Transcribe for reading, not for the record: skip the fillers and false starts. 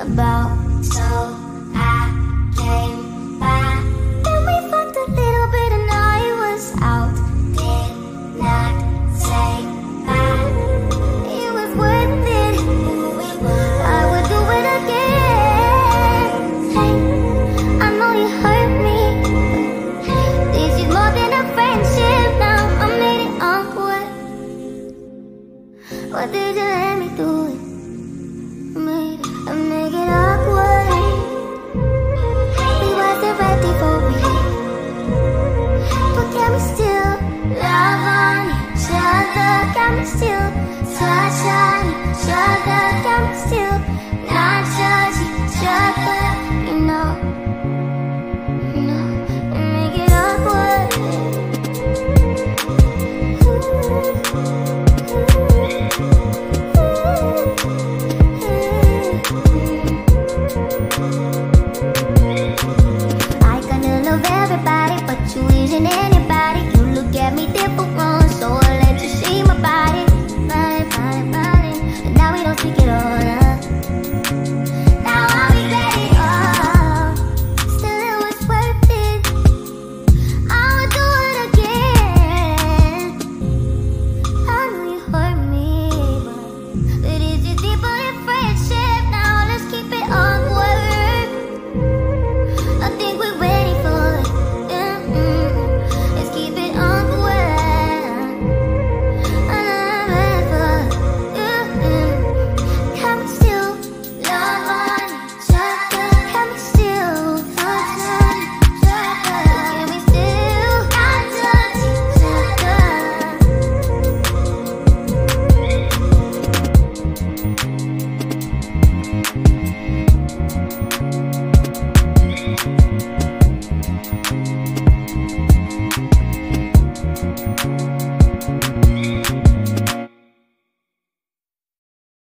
about. So I came back. Then we fucked a little bit and I was out. Did not say bye. It was worth it. I would do it again. Hey, I know you hurt me. This is more than a friendship now. I made it awkward. Why did you let me do it? I make it awkward. We wasn't ready for it. But can we still love on each other? Can we still touch on each other? Can we still not judge each other? You know, and make it awkward. I kinda love everybody, but you isn't anybody. You look at me different, so I let you see my body. And now we don't speak at all.